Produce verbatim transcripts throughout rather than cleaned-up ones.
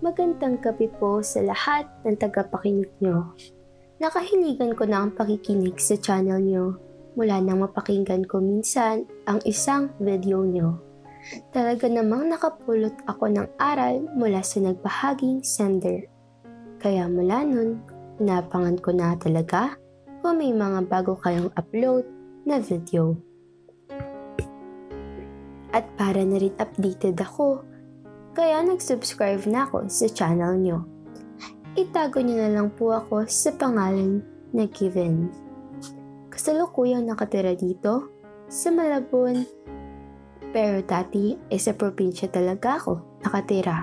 Magandang gabi po sa lahat ng tagapakinig nyo. Nakahiligan ko na ang pakikinig sa channel nyo mula nang mapakinggan ko minsan ang isang video nyo. Talaga namang nakapulot ako ng aral mula sa nagbahaging sender. Kaya mula nun, inapangan ko na talaga kung may mga bago kayong upload na video. At para na rin updated ako, kaya nag-subscribe na ako sa channel nyo. Itago nyo na lang po ako sa pangalan na Given. Kasalukuyang nakatira dito sa Malabon, pero dati ay sa probinsya talaga ako nakatira.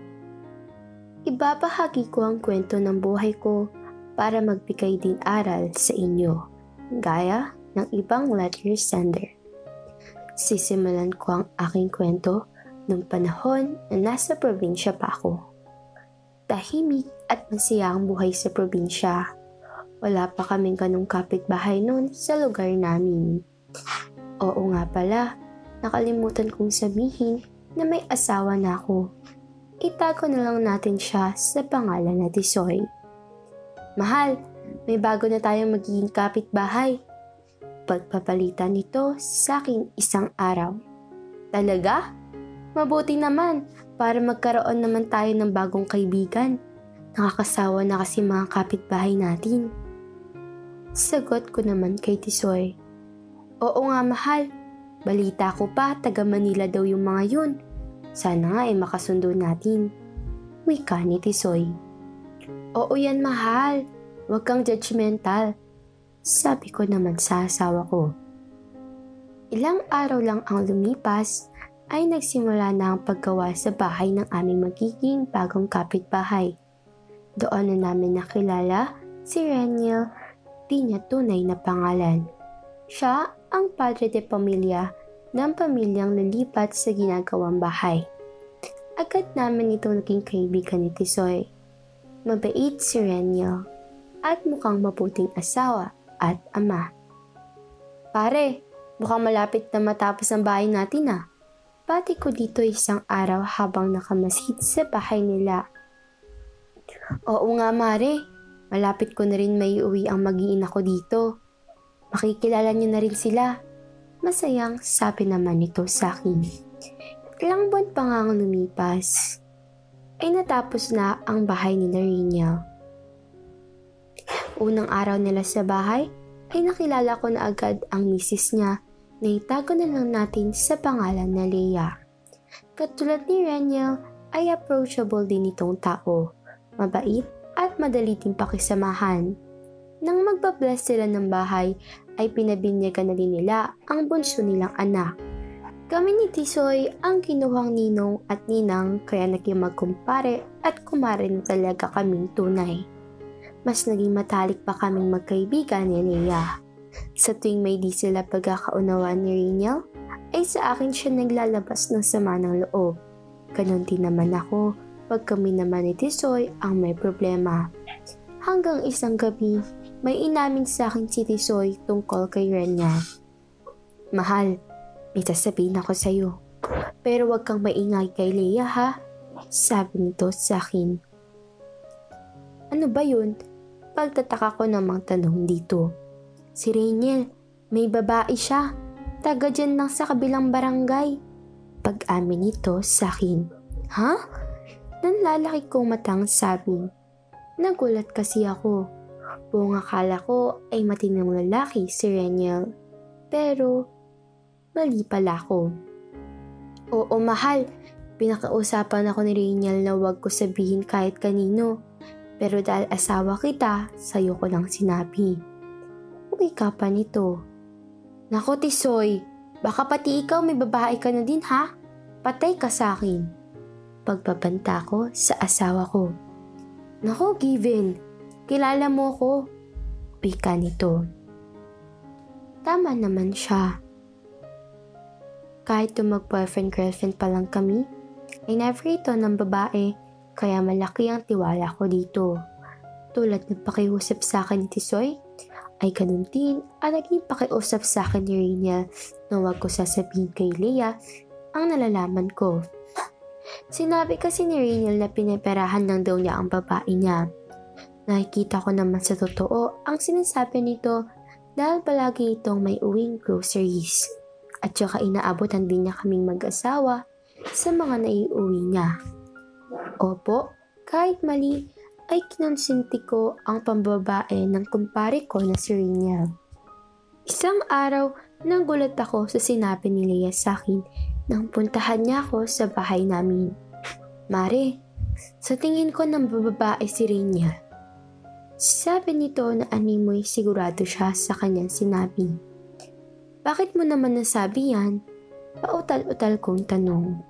Ibabahagi ko ang kwento ng buhay ko para magbigay din aral sa inyo, gaya ng ibang letter sender. Sisimulan ko ang aking kwento nung panahon na nasa probinsya pa ako. Tahimik at masaya ang buhay sa probinsya. Wala pa kaming ganong kapitbahay noon sa lugar namin. Oo nga pala, nakalimutan kong sabihin na may asawa na ako. Itago na lang natin siya sa pangalan na Tisoy. Mahal, may bago na tayong magiging kapitbahay. Pagpapalitan nito sa akin isang araw. Talaga? Mabuti naman para magkaroon naman tayo ng bagong kaibigan. Nakakasawa na kasi mga kapitbahay natin. Sagot ko naman kay Tisoy. Oo nga mahal, balita ko pa taga Manila daw yung mga yun. Sana nga ay makasundo natin. Wika ni Tisoy. Oo yan mahal, huwag kang judgmental. Sabi ko naman sa asawa ko. Ilang araw lang ang lumipas ay nagsimula na ang paggawa sa bahay ng aming magiging bagong kapitbahay. Doon na namin nakilala si Reniel, di niya tunay na pangalan. Siya ang padre de pamilya ng pamilyang lilipat sa ginagawang bahay. Agad namin itong naging kaibigan ni Tisoy. Mabait si Reniel at mukhang mabuting asawa at ama. Pare, mukhang malapit na matapos ang bahay natin ah. Pati ko dito isang araw habang nakamasid sa bahay nila. Oo nga mare, malapit ko na rin may uwi ang mag-iina ko dito. Makikilala niyo na rin sila. Masayang sabi naman nito sa akin. Ilang buwan pa nga ang lumipas, ay natapos na ang bahay ni Reniel. Unang araw nila sa bahay ay nakilala ko na agad ang misis niya na itago na lang natin sa pangalan na Leia. Katulad ni Reniel ay approachable din itong tao, mabait at madali din pakisamahan. Nang magbabless sila ng bahay ay pinabinyagan na din nila ang bunso nilang anak. Kami ni Tisoy ang kinuhang ninong at ninang kaya naging magkumpare at kumare na talaga kaming tunay. Mas naging matalik pa kaming magkaibigan ni Leia. Sa tuwing may di sila pagkakaunawaan ni Reniel, ay sa akin siya naglalabas ng sama ng loob. Ganon din naman ako pag kami naman ni Tisoy ang may problema. Hanggang isang gabi, may inamin sa akin si Tisoy tungkol kay Reniel. Mahal, may sasabihin ako sa'yo. Pero wag kang maingay kay Leia ha, sabi nito sa akin. Ano ba yun? Pagtataka ko namang tanong dito. Si Reniel, may babae siya. Taga dyan lang sa kabilang barangay. Pag-amin nito sa akin. Ha? Nanlalaki kong matang sabi. Nagulat kasi ako. Buong akala ko ay matinong lalaki si Reniel. Pero, mali pala ako. Oo mahal, pinakausapan ako ni Reniel na wag ko sabihin kahit kanino. Pero dahil asawa kita, sa'yo ko lang sinabi. Uwi ka pa nito. Naku Tisoy, baka pati ikaw may babae ka na din ha? Patay ka sa akin. Pagpapanta ko sa asawa ko. Naku Given, kilala mo ko. Uwi ka nito. Tama naman siya. Kahit mag-boyfriend-girlfriend pa lang kami, ay never ito ng babae. Kaya malaki ang tiwala ko dito. Tulad ng pakiusap sa akin ni Tisoy, ay ganun din ang naging pakiusap sa akin ni Reniel na huwag ko sasabihin kay Leia ang nalalaman ko. Sinabi kasi ni Rainiel na pinaperahan lang daw niya ang babae niya. Nakikita ko naman sa totoo ang sinasabi nito dahil palagi itong may uwing groceries. At saka inaabotan din niya kaming mag-asawa sa mga naiuwi niya. Opo, kahit mali ay kinonsinti ko ang pambabae ng kumpare ko na si Rainiel. Isang araw, nagulat ako sa sinabi ni Leia sa akin nang puntahan niya ako sa bahay namin. Mare, sa tingin ko ng babae si Rainiel. Sabi nito na animoy sigurado siya sa kanyang sinabi. Bakit mo naman nasabi yan? Pautal-utal kong tanong.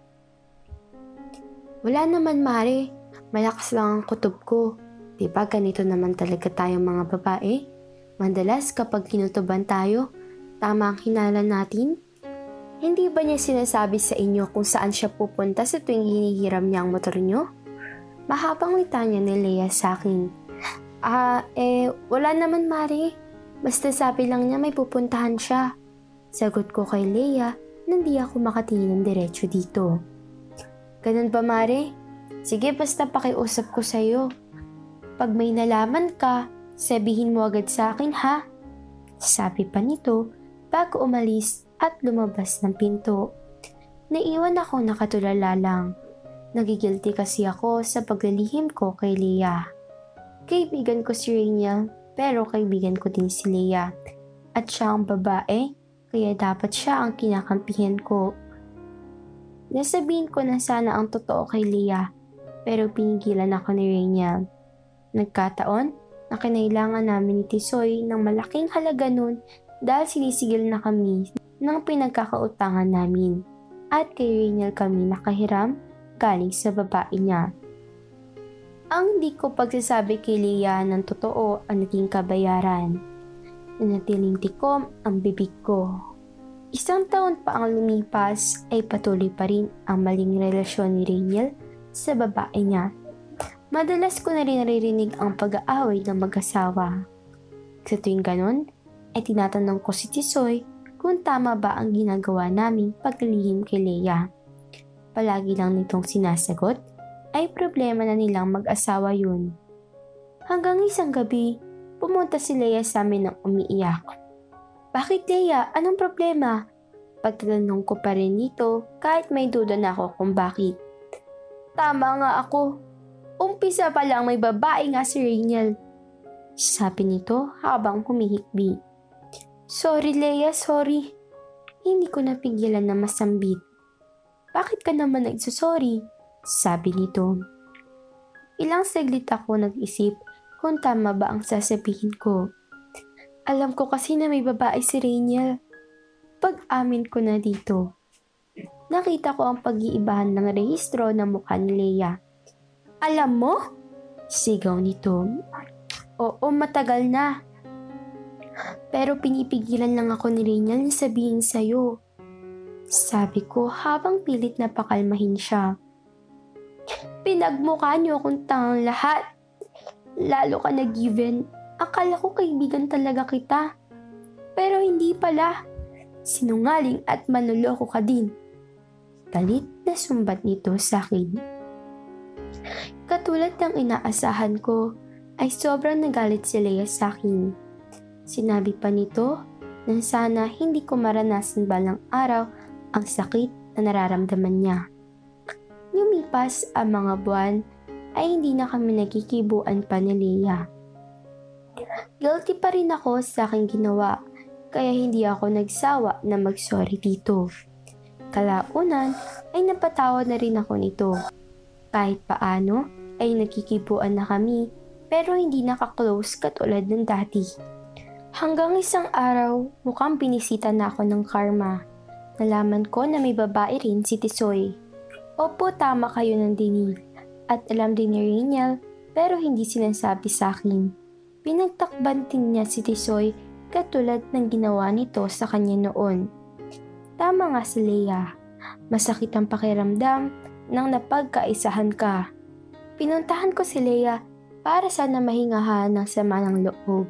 Wala naman Mare, malakas lang ang kutob ko. Diba ganito naman talaga tayong mga babae? Madalas kapag kinutuban tayo, tama ang hinala natin? Hindi ba niya sinasabi sa inyo kung saan siya pupunta sa tuwing hinihiram niya ang motor niyo? Mahabang litanya ni Leia sa akin. Ah, eh, wala naman Mare. Basta sabi lang niya may pupuntahan siya. Sagot ko kay Leia nang di ako makatingin ng diretso dito. Ganun ba Mare? Sige basta pakiusap ko sa'yo. Pag may nalaman ka, sabihin mo agad sa akin ha? Sabi pa nito bago umalis at lumabas ng pinto. Naiwan ako nakatulala lang. Nagigilty kasi ako sa paglalihim ko kay Leia. Kaibigan ko si Rainiel pero kaibigan ko din si Leia. At siya ang babae, kaya dapat siya ang kinakampihan ko. Nasabihin ko na sana ang totoo kay Leia, pero pinigilan ako ni Rainiel. Nagkataon na kinailangan namin ni Tisoy ng malaking halaga nun dahil sinisigil na kami ng pinagkakautangan namin. At kay Rainiel kami nakahiram galing sa babae niya. Ang di ko pagsasabi kay Leia ng totoo ang naging kabayaran. Nanatiling tikom ang bibig ko. Isang taon pa ang lumipas ay patuloy pa rin ang maling relasyon ni Rainiel sa babae niya. Madalas ko na rin naririnig ang pag-aaway ng mag-asawa. Sa tuwing ganon, ay tinatanong ko si Tisoy kung tama ba ang ginagawa naming paglilihim kay Leia. Palagi lang nitong sinasagot, ay problema na nilang mag-asawa yun. Hanggang isang gabi, pumunta si Leia sa amin ng umiiyak. Bakit Leia? Anong problema? Pagtatanong ko pa rin nito kahit may duda na ako kung bakit. Tama nga ako. Umpisa pa lang may babae nga si Rainiel. Sabi nito habang humihikbi. Sorry Leia, sorry. Hindi ko napigilan na masambit. Bakit ka naman nagsusorry? Sabi nito. Ilang saglit ako nag-isip kung tama ba ang sasabihin ko. Alam ko kasi na may babae si Rainiel. Pag-amin ko na dito. Nakita ko ang pag-iibahan ng rehistro ng mukha ni Leia. Alam mo? Sigaw nito. Oo, matagal na. Pero pinipigilan lang ako ni Rainiel na sabihin sa'yo. Sabi ko habang pilit na pakalmahin siya. Pinagmukha niyo akong tangang lahat. Lalo ka nag-given. Akala ko kaibigan talaga kita. Pero hindi pala. Sinungaling at manloloko ka din. Galit na sumbat nito sa akin. Katulad ng inaasahan ko, ay sobrang nagalit si Leia sa akin. Sinabi pa nito na sana hindi ko maranasan balang araw ang sakit na nararamdaman niya. Lumipas ang mga buwan ay hindi na kami nagkikibuan pa ni Leia. Guilty pa rin ako sa aking ginawa kaya hindi ako nagsawa na mag-sorry dito. Kalaunan ay napatawad na rin ako nito. Kahit paano ay nagkikibuan na kami pero hindi nakaklose katulad ng dati. Hanggang isang araw mukhang binisita na ako ng karma. Nalaman ko na may babae rin si Tisoy. Opo, tama kayo ng dinig. At alam din ni Rainiel pero hindi sinasabi sa akin. Pinagtakban din niya si Tisoy katulad ng ginawa nito sa kanya noon. Tama nga si Leia. Masakit ang pakiramdam nang napagkaisahan ka. Pinuntahan ko si Leia para sana mahingahan ng sama ng loob.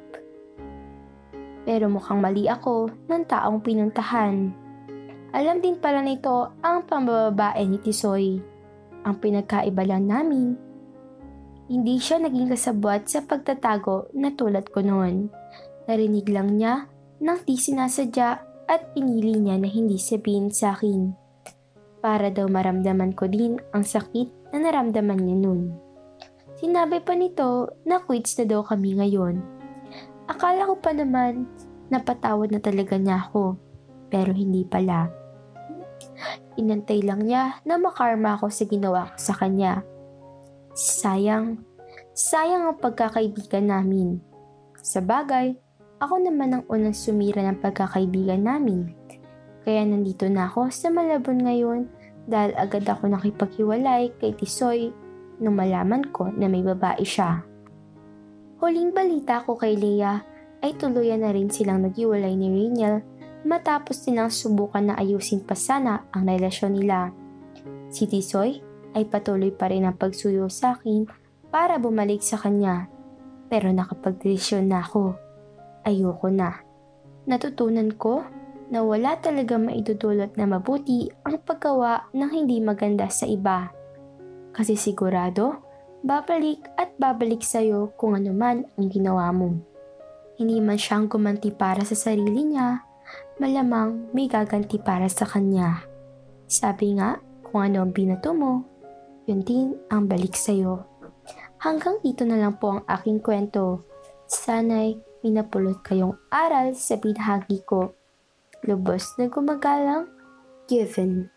Pero mukhang mali ako ng taong pinuntahan. Alam din pala nito ang pambababae ni Tisoy. Ang pinagkaiba lang namin, hindi siya naging kasabwat sa pagtatago na tulad ko noon. Narinig lang niya nang di sinasadya at pinili niya na hindi sabihin sa akin. Para daw maramdaman ko din ang sakit na naramdaman niya noon. Sinabi pa nito na quits na daw kami ngayon. Akala ko pa naman napatawad na talaga niya ako, pero hindi pala. Inantay lang niya na makarma ako sa ginawa ko sa kanya. Sayang, sayang ang pagkakaibigan namin. Sa bagay, ako naman ang unang sumira ng pagkakaibigan namin. Kaya nandito na ako sa Malabon ngayon dahil agad ako nakipaghiwalay kay Tisoy nung malaman ko na may babae siya. Huling balita ko kay Leah ay tuluyan na rin silang naghiwalay ni Rainiel matapos nilang subukan na ayusin pa sana ang relasyon nila. Si Tisoy ay patuloy pa rin ang pagsuyo sa akin para bumalik sa kanya. Pero nakapagdesisyon na ako. Ayoko na. Natutunan ko na wala talaga maidudulot na mabuti ang paggawa ng hindi maganda sa iba. Kasi sigurado, babalik at babalik sa'yo kung ano man ang ginawa mo. Hindi man siyang gumanti para sa sarili niya, malamang may gaganti para sa kanya. Sabi nga, kung ano ang binato mo, yun din ang balik sa'yo. Hanggang dito na lang po ang aking kwento. Sana'y minapulot kayong aral sa binahagi ko. Lubos na gumagalang, Given.